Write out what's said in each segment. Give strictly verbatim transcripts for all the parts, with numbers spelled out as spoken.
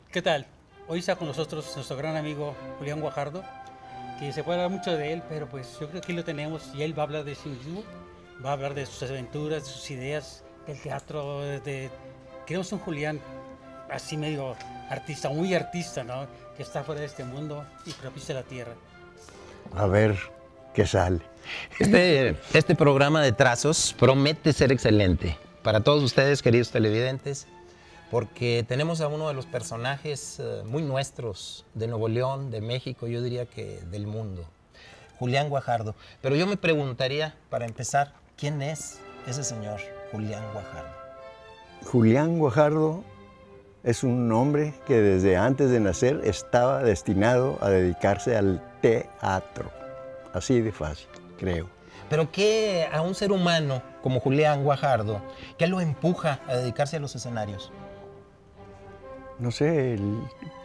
¿Qué tal? Hoy está con nosotros nuestro gran amigo Julián Guajardo, que se puede hablar mucho de él, pero pues yo creo que aquí lo tenemos y él va a hablar de sí mismo, va a hablar de sus aventuras, de sus ideas, del teatro, de... Queremos un Julián así medio artista, muy artista, ¿no? Que está fuera de este mundo y propicia la tierra. A ver qué sale. Este, este programa de trazos promete ser excelente para todos ustedes, queridos televidentes, porque tenemos a uno de los personajes uh, muy nuestros de Nuevo León, de México, yo diría que del mundo, Julián Guajardo. Pero yo me preguntaría, para empezar, ¿quién es ese señor Julián Guajardo? Julián Guajardo es un hombre que desde antes de nacer estaba destinado a dedicarse al teatro. Así de fácil, creo. Pero ¿qué a un ser humano como Julián Guajardo, qué lo empuja a dedicarse a los escenarios? No sé, el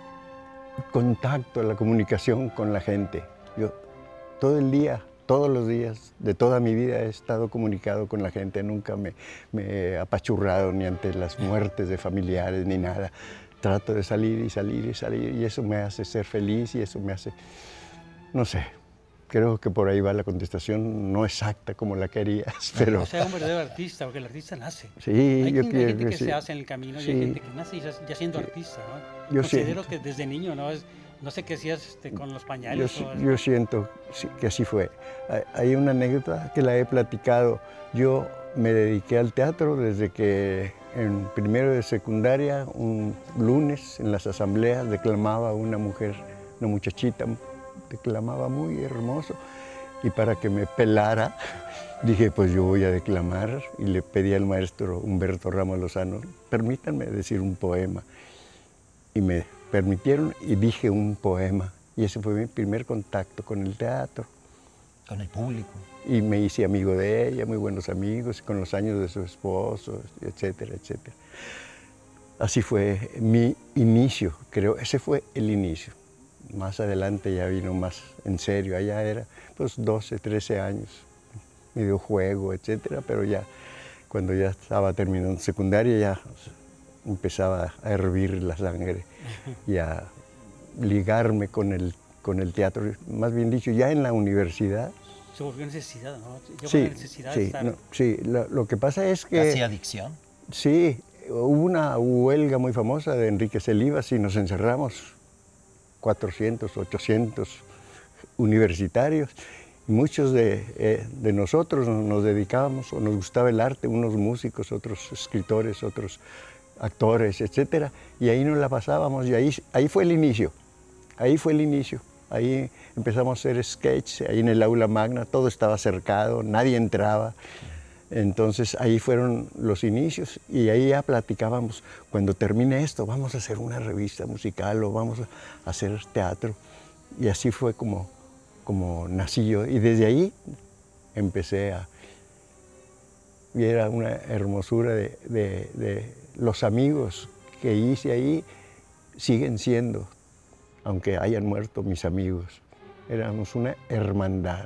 contacto, la comunicación con la gente. Yo todo el día, todos los días, de toda mi vida he estado comunicado con la gente. Nunca me, me he apachurrado ni ante las muertes de familiares ni nada. Trato de salir y salir y salir y eso me hace ser feliz y eso me hace, no sé. Creo que por ahí va la contestación, no exacta como la querías, pero... O sea, un verdadero artista, porque el artista nace. Sí, hay yo hay quiero gente que sí. se hace en el camino y Sí. hay gente que nace ya, ya siendo Sí. artista, ¿no? Yo Considero siento. que desde niño, ¿no? Es, no sé qué hacías este, con los pañales. Yo, o- yo siento que así fue. Hay- Hay una anécdota que la he platicado. Yo me dediqué al teatro desde que en primero de secundaria, un lunes en las asambleas declamaba una mujer, una muchachita, declamaba muy hermoso. Y para que me pelara, dije, pues yo voy a declamar y le pedí al maestro Humberto Ramos Lozano, permítanme decir un poema. Y me permitieron y dije un poema. Y ese fue mi primer contacto con el teatro. Con el público. Y me hice amigo de ella, muy buenos amigos, con los años de su esposo, etcétera, etcétera. Así fue mi inicio, creo, ese fue el inicio. Más adelante ya vino más en serio, allá era pues doce, trece años, medio juego, etcétera, pero ya cuando ya estaba terminando secundaria ya empezaba a hervir la sangre y a ligarme con el, con el teatro, más bien dicho, ya en la universidad. Se volvió necesidad, ¿no? Yo Sí, la necesidad de sí, estar... no, sí, lo, lo que pasa es que... ¿Casi adicción? Sí, hubo una huelga muy famosa de Enrique Celivas y nos encerramos cuatrocientos, ochocientos universitarios. Muchos de, eh, de nosotros nos dedicábamos o nos gustaba el arte, unos músicos, otros escritores, otros actores, etcétera. Y ahí nos la pasábamos y ahí, ahí fue el inicio, ahí fue el inicio. Ahí empezamos a hacer sketches, ahí en el aula magna, todo estaba cercado, nadie entraba. Entonces ahí fueron los inicios y ahí ya platicábamos, cuando termine esto vamos a hacer una revista musical o vamos a hacer teatro. Y así fue como, como nací yo y desde ahí empecé a... Y era una hermosura de, de, de los amigos que hice ahí, siguen siendo, aunque hayan muerto mis amigos. Éramos una hermandad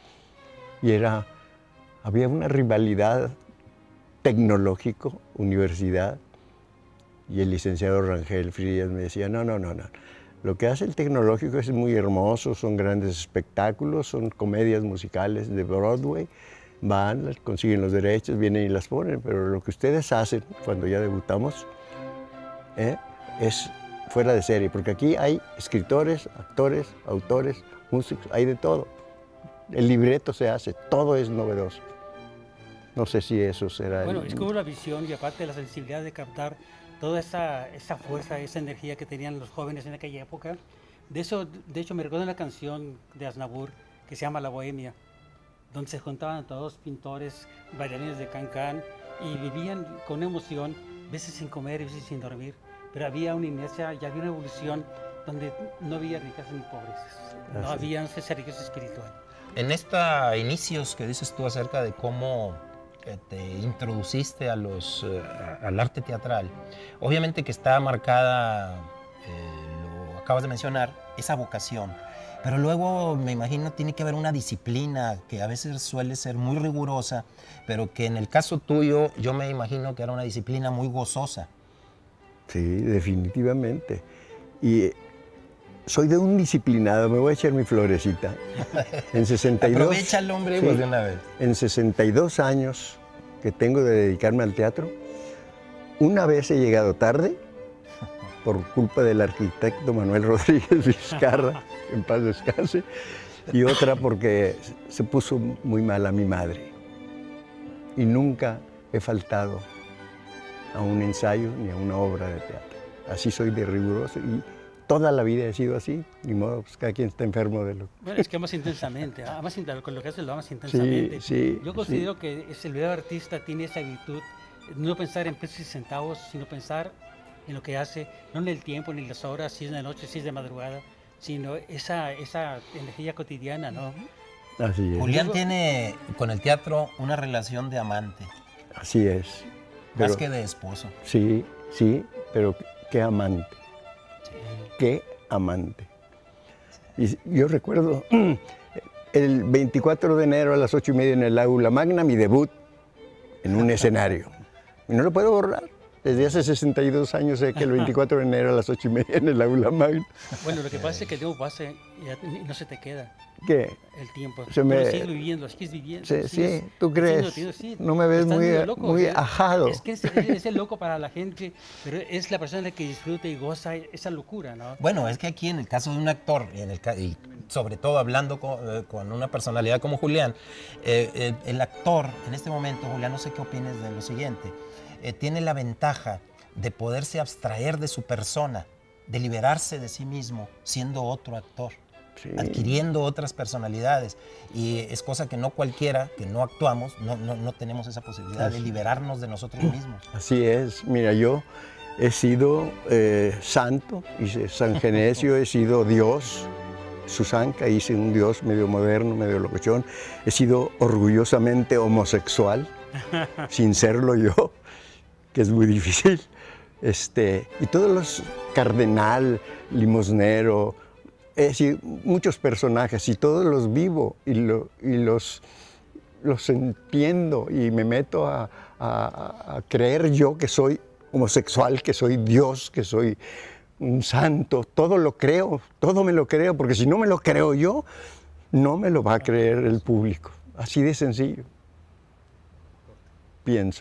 y era... Había una rivalidad tecnológico, universidad, y el licenciado Rangel Frías me decía, no, no, no, no. Lo que hace el tecnológico es muy hermoso, son grandes espectáculos, son comedias musicales de Broadway, van, consiguen los derechos, vienen y las ponen, pero lo que ustedes hacen cuando ya debutamos ¿eh? es fuera de serie, porque aquí hay escritores, actores, autores, músicos, hay de todo. El libreto se hace, todo es novedoso. No sé si eso será... Bueno, el... es como la visión y aparte la sensibilidad de captar toda esa, esa fuerza, esa energía que tenían los jóvenes en aquella época. De eso, de hecho, me recuerdo una canción de Aznavour que se llama La Bohemia, donde se juntaban todos pintores, bailarines de cancán y vivían con emoción, veces sin comer y veces sin dormir, pero había una inercia y había una evolución donde no había ricas ni pobres, no Así. había esa riqueza espiritual. En estos inicios que dices tú acerca de cómo eh, te introduciste a los, eh, al arte teatral, obviamente que está marcada, eh, lo acabas de mencionar, esa vocación, pero luego me imagino tiene que haber una disciplina que a veces suele ser muy rigurosa, pero que en el caso tuyo yo me imagino que era una disciplina muy gozosa. Sí, definitivamente. Y soy de un disciplinado, me voy a echar mi florecita. En sesenta y dos, Aprovecha el hombre, sí, pues, de una vez. En sesenta y dos años que tengo de dedicarme al teatro, una vez he llegado tarde por culpa del arquitecto Manuel Rodríguez Vizcarra, en paz descanse, y otra porque se puso muy mal a mi madre. Y nunca he faltado a un ensayo ni a una obra de teatro. Así soy de riguroso y toda la vida he sido así, ni modo, pues cada quien está enfermo de lo... Bueno, es que amas intensamente, amas, con lo que haces lo amas intensamente. Sí, sí, Yo considero sí. que el verdadero artista tiene esa virtud, no pensar en pesos y centavos, sino pensar en lo que hace, no en el tiempo, ni las horas, si es de noche, si es de madrugada, sino esa, esa energía cotidiana, ¿no? Así es. Julián tiene con el teatro una relación de amante. Así es. Más Pero, que de esposo. Sí, sí, pero qué amante. Sí. Qué amante. Y yo recuerdo el veinticuatro de enero a las ocho y media en el Aula Magna, mi debut en un escenario. Y no lo puedo borrar. Desde hace sesenta y dos años sé que el veinticuatro de enero a las ocho y media en el Aula Magna. Bueno, lo que pasa es que el tiempo pasa y no se te queda. ¿Qué? El tiempo. Se tú me... lo sigues viviendo, sigues viviendo. Sí, sigues, sí, ¿tú crees? Sigues, sí, no me ves muy, loco, muy o sea, ajado. Es que es, es el loco para la gente, pero es la persona que disfruta y goza esa locura, ¿no? Bueno, es que aquí en el caso de un actor, y, en el, y sobre todo hablando con, eh, con una personalidad como Julián, eh, eh, el actor, en este momento, Julián, no sé qué opines de lo siguiente, eh, tiene la ventaja de poderse abstraer de su persona, de liberarse de sí mismo, siendo otro actor. Sí. Adquiriendo otras personalidades, y es cosa que no cualquiera, que no actuamos, no, no, no tenemos esa posibilidad Así. de liberarnos de nosotros mismos. Así es, mira, yo he sido eh, santo, hice San Genesio, he sido Dios, Susanca, hice un Dios medio moderno, medio locochón, he sido orgullosamente homosexual, sin serlo yo, que es muy difícil, este, y todos los cardenal, limosnero, es decir, muchos personajes y todos los vivo y, lo, y los, los entiendo y me meto a, a, a creer yo que soy homosexual, que soy Dios, que soy un santo, todo lo creo, todo me lo creo, porque si no me lo creo yo, no me lo va a creer el público, así de sencillo, pienso.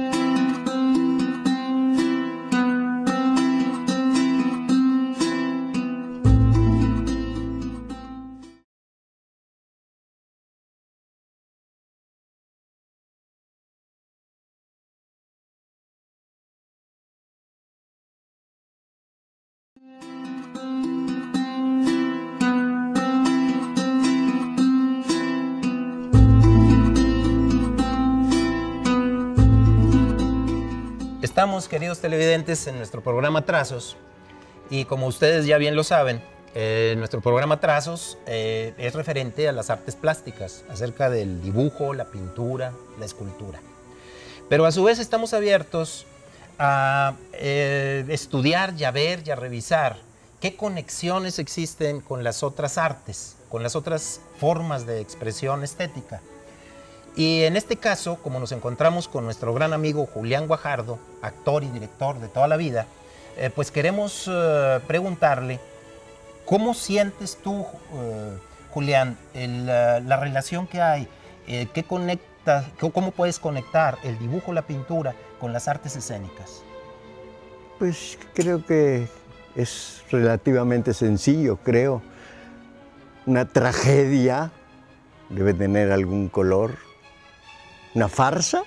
Estamos, queridos televidentes, en nuestro programa Trazos, y como ustedes ya bien lo saben, eh, nuestro programa Trazos eh, es referente a las artes plásticas, acerca del dibujo, la pintura, la escultura. Pero a su vez estamos abiertos a eh, estudiar y a ver y a revisar qué conexiones existen con las otras artes, con las otras formas de expresión estética. Y en este caso, como nos encontramos con nuestro gran amigo Julián Guajardo, actor y director de toda la vida, eh, pues queremos uh, preguntarle, ¿cómo sientes tú, uh, Julián, el, uh, la relación que hay, eh, qué conecta, cómo puedes conectar el dibujo, la pintura con las artes escénicas? Pues creo que es relativamente sencillo, creo. Una tragedia debe tener algún color. Una farsa,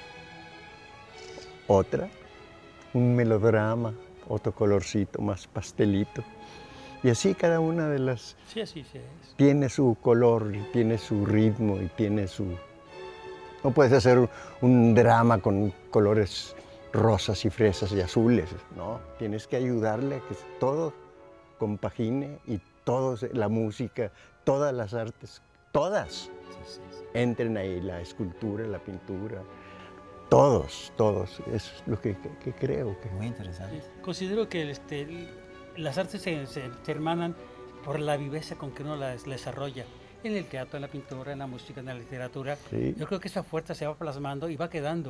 otra, un melodrama, otro colorcito más pastelito. Y así cada una de las sí, así sí es. Tiene su color, y tiene su ritmo y tiene su... No puedes hacer un drama con colores rosas y fresas y azules, no. Tienes que ayudarle a que todo compagine y todo, la música, todas las artes, todas. Sí, sí, sí. Entren ahí, la escultura, la pintura, todos, todos, es lo que, que, que creo. Que... Muy interesante. Considero que este, las artes se, se, se hermanan por la viveza con que uno las, las desarrolla, en el teatro, en la pintura, en la música, en la literatura. Sí. Yo creo que esa fuerza se va plasmando y va quedando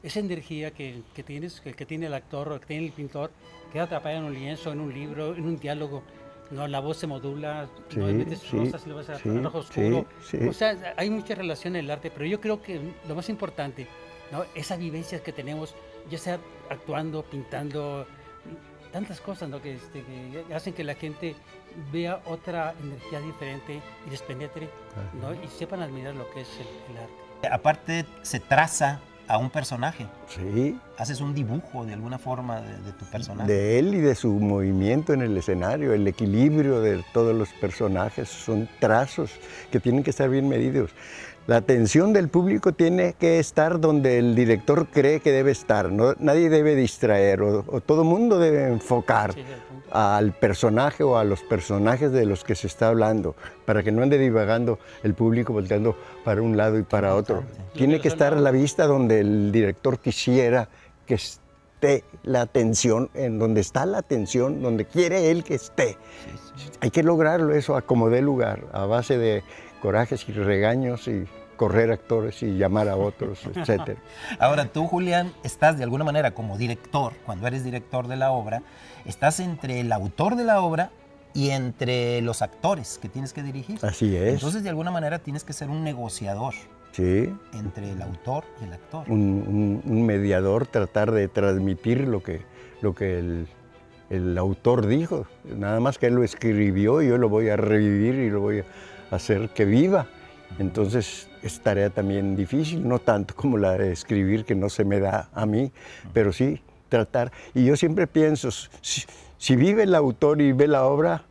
esa energía que, que tienes, que, que tiene el actor o que tiene el pintor, queda atrapada en un lienzo, en un libro, en un diálogo. No, la voz se modula, Sí, no metes sí, rosas y lo vas a sí, rojo oscuro. sí, sí. O sea, hay mucha relación en el arte, pero yo creo que lo más importante, ¿no? Esas vivencias que tenemos, ya sea actuando, pintando, tantas cosas, ¿no? que, este, que hacen que la gente vea otra energía diferente y les penetre, ¿no? Y sepan admirar lo que es el, el arte. Aparte, se traza a un personaje. Sí, Haces un dibujo de alguna forma de, de tu personaje. de él y de su movimiento en el escenario, el equilibrio de todos los personajes, son trazos que tienen que estar bien medidos. La atención del público tiene que estar donde el director cree que debe estar, ¿no? Nadie debe distraer, o, o todo mundo debe enfocar Sí, es el punto. al personaje o a los personajes de los que se está hablando, para que no ande divagando el público volteando para un lado y para otro. Importante. Tiene que estar a la vista donde el director quisiera que esté la atención, en donde está la atención, donde quiere él que esté. Hay que lograrlo eso a como dé lugar, a base de corajes y regaños y correr actores y llamar a otros, etcétera. Ahora, tú, Julián, estás de alguna manera como director, cuando eres director de la obra, estás entre el autor de la obra y entre los actores que tienes que dirigir. Así es. Entonces, de alguna manera, tienes que ser un negociador Sí, entre el autor y el actor. un, un- un mediador, tratar de transmitir lo que, lo que el, el autor dijo. Nada más que él lo escribió y yo lo voy a revivir y lo voy a hacer que viva. Entonces es tarea también difícil, no tanto como la de escribir, que no se me da a mí, pero sí tratar. Y yo siempre pienso, si, si vive el autor y ve la obra,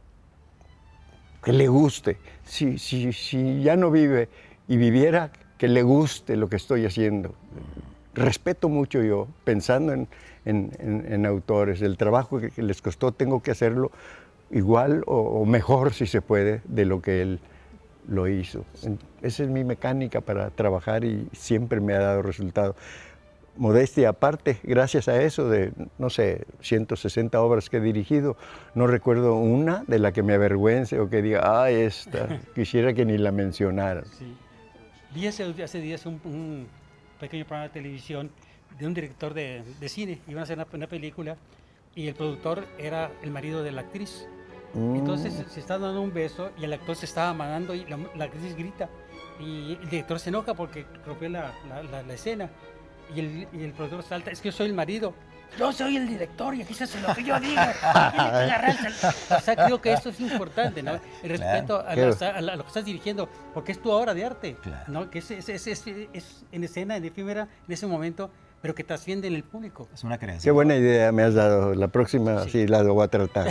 que le guste. Si, si, si ya no vive y viviera, que le guste lo que estoy haciendo. Respeto mucho yo, pensando en, en- en- en autores, el trabajo que, que les costó, tengo que hacerlo igual o, o mejor, si se puede, de lo que él lo hizo. En- Esa es mi mecánica para trabajar y siempre me ha dado resultado. Modestia aparte, gracias a eso de, no sé, ciento sesenta obras que he dirigido, no recuerdo una de la que me avergüence o que diga, ay, esta, quisiera que ni la mencionaran. Sí. Vi hace, hace días un, un pequeño programa de televisión de un director de, de cine. Iban a hacer una, una película y el productor era el marido de la actriz. Mm. Entonces se está dando un beso y el actor se estaba amagando y la, la actriz grita. Y el director se enoja porque rompió la, la, la- la escena. Y el, y el productor salta, es que yo soy el marido. Yo soy el director y aquí se hace lo que yo diga. Tiene que agarrarse al- O sea, creo que esto es importante, ¿no? El respeto a, Claro. las- a la- a lo que estás dirigiendo, porque es tu obra de arte, Claro. ¿no? Que es, es, es, es- es en escena, en efímera, en ese momento, pero que trasciende en el público. Es una creación. Qué buena idea me has dado. La próxima Sí. sí, la voy a tratar.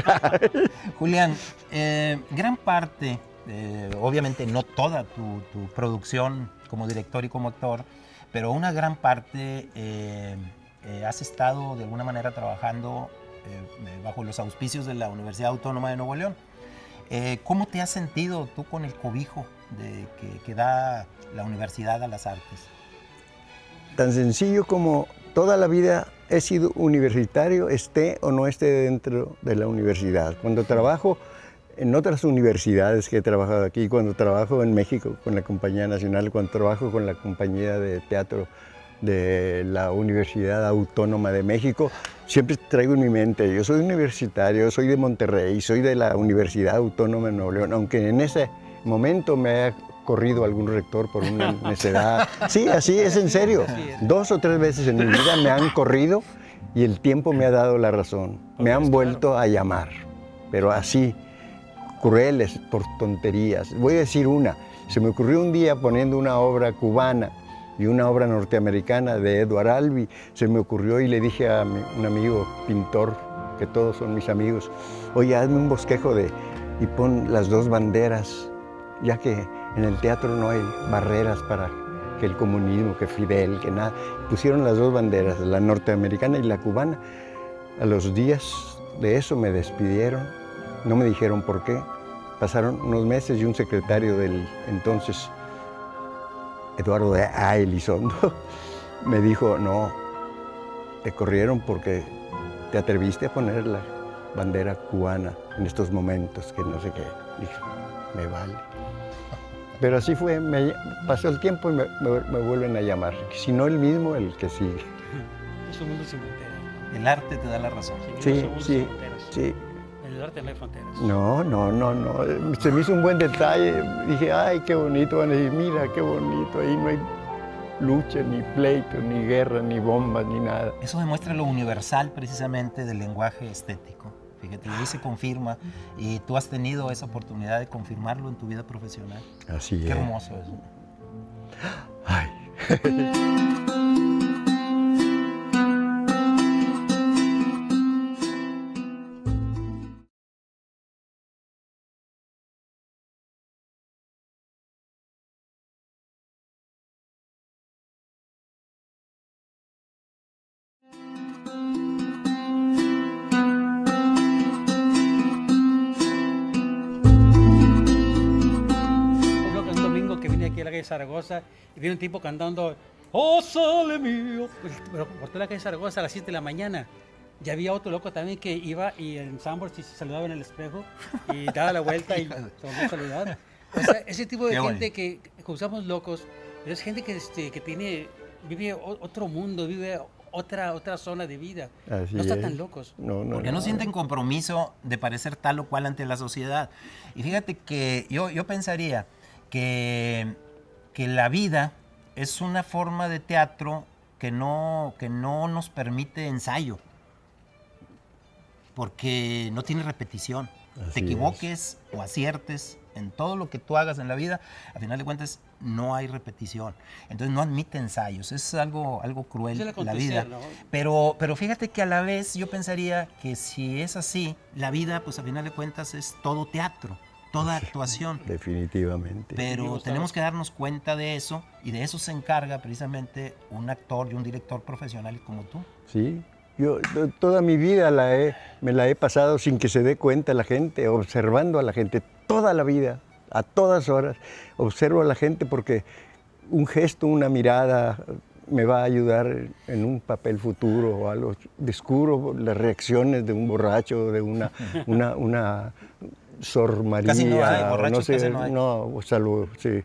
Julián, eh, gran parte, eh, obviamente no toda tu, tu producción como director y como actor, pero una gran parte eh, eh, has estado de alguna manera trabajando eh, bajo los auspicios de la Universidad Autónoma de Nuevo León. Eh, ¿Cómo te has sentido tú con el cobijo de, que, que da la universidad a las artes? Tan sencillo como toda la vida he sido universitario, esté o no esté dentro de la universidad. Cuando trabajo en otras universidades que he trabajado aquí, cuando trabajo en México con la Compañía Nacional, cuando trabajo con la Compañía de Teatro de la Universidad Autónoma de México, siempre traigo en mi mente, yo soy universitario, soy de Monterrey, soy de la Universidad Autónoma de Nuevo León, aunque en ese momento me haya corrido algún rector por una necedad. Sí, así es, en serio. Así es. Dos o tres veces en mi vida me han corrido y el tiempo me ha dado la razón. Me han vuelto a llamar, pero así, crueles, por tonterías. Voy a decir una. Se me ocurrió un día poniendo una obra cubana y una obra norteamericana de Edward Albee. Se me ocurrió y le dije a mi- un amigo pintor, que todos son mis amigos, oye, hazme un bosquejo de y pon las dos banderas, ya que en el teatro no hay barreras para que el comunismo, que Fidel, que nada. Pusieron las dos banderas, la norteamericana y la cubana. A los días de eso me despidieron, no me dijeron por qué. Pasaron unos meses y un secretario del entonces, Eduardo de A. Elizondo, me dijo, no, te corrieron porque te atreviste a poner la bandera cubana en estos momentos, que no sé qué. Dije, me vale. Pero así fue, me, pasó el tiempo y me, me, me vuelven a llamar. Si no el mismo, el que sigue. Es un mundo sin fronteras. El arte te da la razón. Sí, sí, sí. En el arte no hay fronteras. No, no, no, no. Se me hizo un buen detalle. Dije, ay, qué bonito. Van a decir, mira, qué bonito. Ahí no hay lucha, ni pleito, ni guerra, ni bombas, ni nada. Eso demuestra lo universal precisamente del lenguaje estético. Fíjate, y ahí se confirma, y tú has tenido esa oportunidad de confirmarlo en tu vida profesional. Así Qué es. hermoso eso. Ay. Zaragoza y viene un tipo cantando ¡Oh, sole mío! Pues, pero por toda la calle Zaragoza a las siete de la mañana. Ya había otro loco también que iba y en Sanborns se saludaba en el espejo y daba la vuelta y se volvía a saludar. O sea, ese tipo de Qué gente bueno. que, que usamos locos, es gente que, este, que tiene, vive o- otro mundo, vive otra, otra zona de vida. Así no están es. tan locos. No, no, Porque no no. sienten compromiso de parecer tal o cual ante la sociedad. Y fíjate que yo, yo pensaría que, que la vida es una forma de teatro que no, que no nos permite ensayo, porque no tiene repetición. Así Te equivoques o aciertes en todo lo que tú hagas en la vida, a final de cuentas no hay repetición. Entonces no admite ensayos, es algo, algo cruel Es el la acontecer, vida. ¿no? Pero, pero fíjate que a la vez yo pensaría que si es así, la vida pues a final de cuentas es todo teatro, toda actuación. Definitivamente. Me Pero gusta tenemos mucho. que darnos cuenta de eso, y de eso se encarga precisamente un actor y un director profesional como tú. Sí, yo to- toda mi vida la he, me la he pasado sin que se dé cuenta la gente, observando a la gente, toda la vida, a todas horas. Observo a la gente porque un gesto, una mirada me va a ayudar en un papel futuro o algo. Descubro las reacciones de un borracho, de una, una, una Sor María, Casi no hay, o borrachos no sé, casi no hay. no, salud, sí.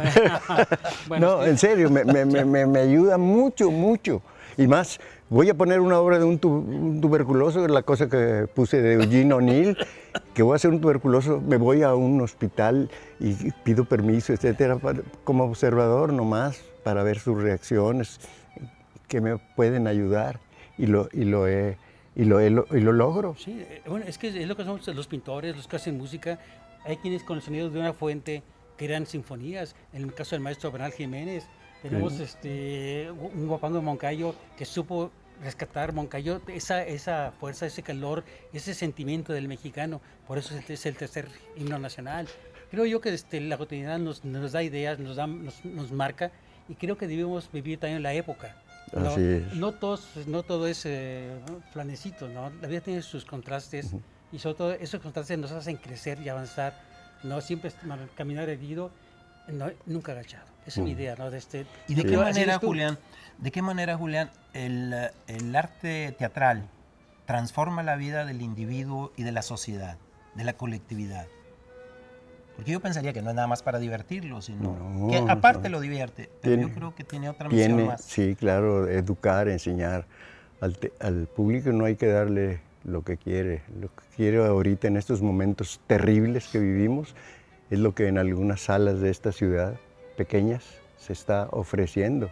Bueno, No, sí. en serio, me, me- me- me- me ayuda mucho, mucho. Y más, voy a poner una obra de un, tu- un tuberculoso, la cosa que puse de Eugene O'Neill, que voy a hacer un tuberculoso, me voy a un hospital y pido permiso, etcétera, para- como observador nomás, para ver sus reacciones, que me pueden ayudar. Y lo, y lo, he- y lo, he- y lo logro. Sí, eh, bueno, es que es lo que son los pintores, los que hacen música. Hay quienes con el sonido de una fuente crean sinfonías. En el caso del maestro Bernal Jiménez, tenemos este, un guapango de Moncayo que supo rescatar Moncayo, esa, esa fuerza, ese calor, ese sentimiento del mexicano. Por eso es, es el tercer himno nacional. Creo yo que este, la cotidianidad nos, nos da ideas, nos, da, nos, nos marca, y creo que debemos vivir también la época. No, Así es. no, todos, no todo es eh, ¿no? flanecito, ¿no? La vida tiene sus contrastes, Ujú. y sobre todo esos contrastes nos hacen crecer y avanzar, no siempre es mar- caminar erguido, no, nunca agachado. Esa es mi Ujú. idea, ¿no? De este, ¿Y de yo qué creo, así manera, eres tú. Julián, de qué manera, Julián, el, eh, el arte teatral transforma la vida del individuo y de la sociedad, de la colectividad? Porque yo pensaría que no es nada más para divertirlo, sino No, que aparte no. lo divierte, pero Tiene- yo creo que tiene otra misión Tiene, más. sí, claro, educar, enseñar. Al, te- al público no hay que darle lo que quiere. Lo que quiere ahorita en estos momentos terribles que vivimos es lo que en algunas salas de esta ciudad pequeñas se está ofreciendo.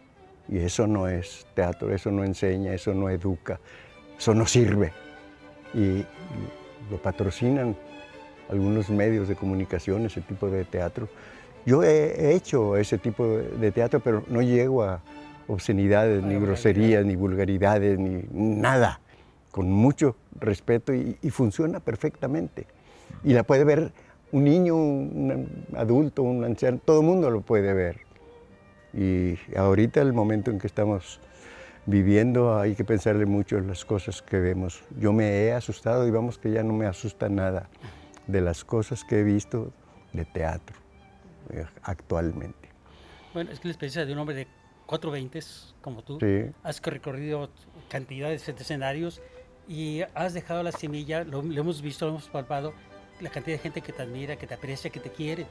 Y eso no es teatro, eso no enseña, eso no educa, eso no sirve. Y, y lo patrocinan algunos medios de comunicación, ese tipo de teatro. Yo he hecho ese tipo de, de teatro, pero no llego a obscenidades, ni groserías, ni vulgaridades, ni nada. Con mucho respeto y, y funciona perfectamente. Y la puede ver un niño, un adulto, un anciano, todo el mundo lo puede ver. Y ahorita, el momento en que estamos viviendo, hay que pensarle mucho en las cosas que vemos. Yo me he asustado y vamos que ya no me asusta nada de las cosas que he visto de teatro eh, actualmente. Bueno, es que la experiencia de un hombre de cuatro veintes como tú, Sí. has recorrido cantidades de escenarios y has dejado la semilla, lo, lo hemos visto, lo hemos palpado, la cantidad de gente que te admira, que te aprecia, que te quiere.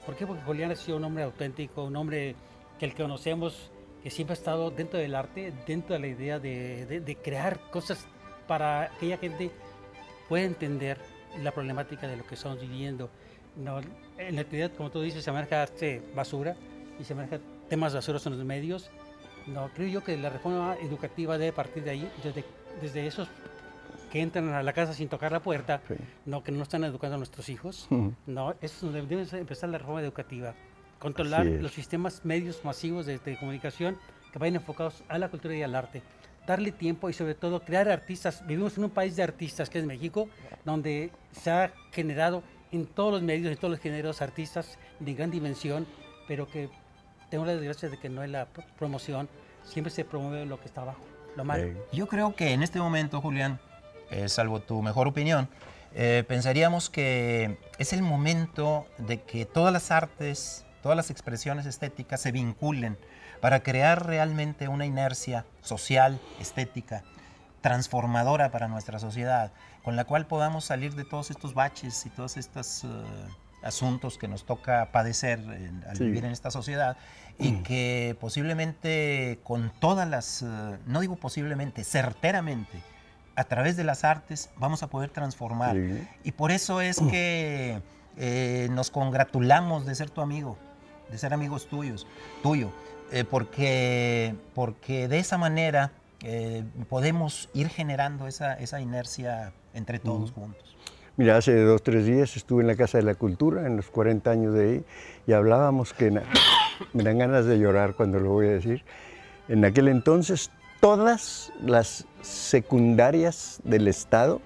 ¿Por qué? Porque Julián ha sido un hombre auténtico, un hombre que el que conocemos, que siempre ha estado dentro del arte, dentro de la idea de, de, de crear cosas para aquella gente pueda entender la problemática de lo que estamos viviendo. No, en la actividad, como tú dices, se maneja arte basura y se maneja temas basuros en los medios. No, creo yo que la reforma educativa debe partir de ahí, desde, desde esos que entran a la casa sin tocar la puerta, sí. no, que no están educando a nuestros hijos. Uh-huh. No, es donde debe empezar la reforma educativa. Controlar los sistemas medios masivos de, de comunicación que vayan enfocados a la cultura y al arte. Darle tiempo y sobre todo crear artistas. Vivimos en un país de artistas que es México, donde se ha generado en todos los medios, en todos los géneros, artistas de gran dimensión, pero que tengo la desgracia de que no es la promoción, siempre se promueve lo que está abajo, lo malo. Yo creo que en este momento, Julián, eh, salvo tu mejor opinión, eh, pensaríamos que es el momento de que todas las artes, todas las expresiones estéticas se vinculen para crear realmente una inercia social, estética, transformadora para nuestra sociedad, con la cual podamos salir de todos estos baches y todos estos uh, asuntos que nos toca padecer en, al sí. vivir en esta sociedad, y mm. que posiblemente con todas las, uh, no digo posiblemente, certeramente, a través de las artes vamos a poder transformar. Sí. Y por eso es que eh, nos congratulamos de ser tu amigo, de ser amigos tuyos, tuyo, eh, porque, porque de esa manera eh, podemos ir generando esa, esa inercia entre todos mm. juntos. Mira, hace dos o tres días estuve en la Casa de la Cultura, en los cuarenta años de ahí, y hablábamos que, me dan ganas de llorar cuando lo voy a decir, en aquel entonces todas las secundarias del estado,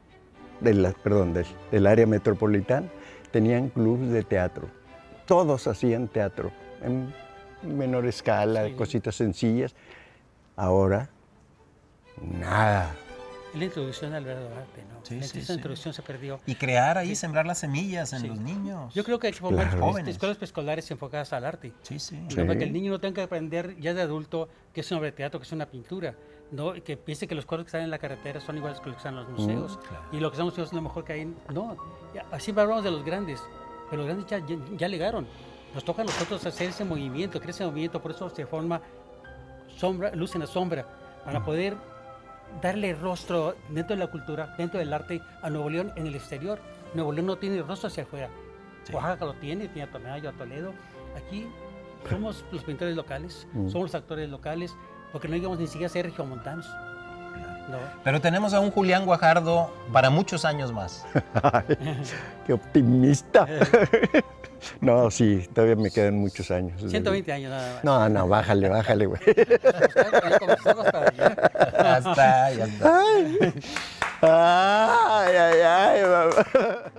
de la, perdón, del, del área metropolitana, tenían clubes de teatro. Todos hacían teatro, en menor escala, sí. cositas sencillas. Ahora, nada. La introducción al verdadero arte, ¿no? Sí, la sí, introducción sí. se perdió. Y crear ahí, sí. sembrar las semillas en sí. los niños. Yo creo que hay que formar claro. jóvenes. escuelas preescolares enfocadas al arte. Sí, sí. sí. Para que el niño no tenga que aprender ya de adulto qué es una obra de teatro, qué es una pintura. ¿No? Que piense que los cuadros que están en la carretera son iguales que los que están en los museos. Mm, claro. Y lo que estamos haciendo es lo mejor que hay. No, ya, siempre hablamos de los grandes, pero los grandes ya, ya, ya llegaron. Nos toca a nosotros hacer ese movimiento, crear ese movimiento, por eso se forma sombra, luz en la sombra, para mm. poder darle rostro dentro de la cultura, dentro del arte a Nuevo León en el exterior. Nuevo León no tiene rostro hacia afuera. Sí. Oaxaca lo tiene, tiene a Tonayo, a Toledo. Aquí somos los pintores locales, mm. somos los actores locales, porque no digamos ni siquiera ser regiomontanos. No. Pero tenemos a un Julián Guajardo para muchos años más. Ay, ¡qué optimista! No, sí, todavía me quedan muchos años. ciento veinte años nada más. No, no, bájale, bájale, güey. Ya está, ya está. Ay, ay, ay, ay, mamá.